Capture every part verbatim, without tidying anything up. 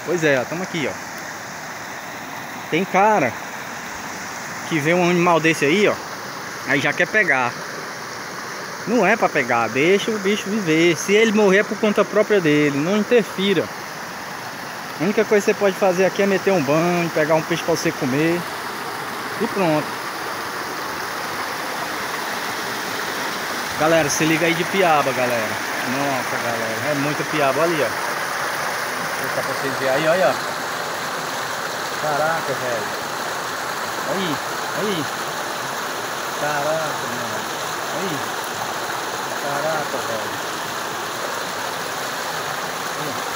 Pois é, ó, tamo aqui, ó. Tem cara que vê um animal desse aí, ó, aí já quer pegar. Não é pra pegar, deixa o bicho viver. Se ele morrer é por conta própria dele, não interfira. A única coisa que você pode fazer aqui é meter um banho, pegar um peixe pra você comer e pronto. Galera, se liga aí de piaba, galera. Nossa, galera, é muita piaba. Olha ali, ó. Vou botar pra vocês verem aí, olha. Caraca, velho. Aí, aí. Caraca, mano. Aí. Caraca, velho. Aí.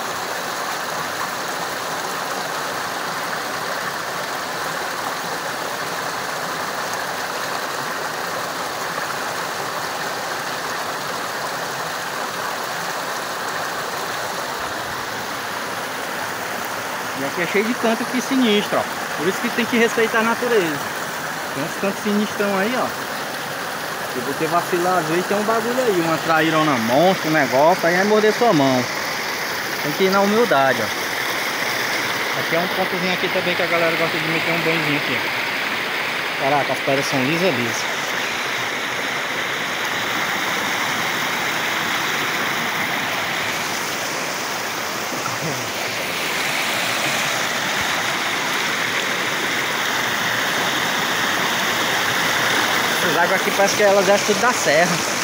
E aqui é cheio de canto aqui sinistro, ó. Por isso que tem que respeitar a natureza. Tem uns cantos sinistrão aí, ó. Se você vacilar, às vezes tem um bagulho aí, uma trairona monstro, um negócio, aí vai morder sua mão. Tem que ir na humildade, ó. Aqui é um pontozinho aqui também que a galera gosta de meter um banhozinho aqui. Caraca, as pedras são lisas, lisas. Essas águas aqui parece que elas descem tudo da serra.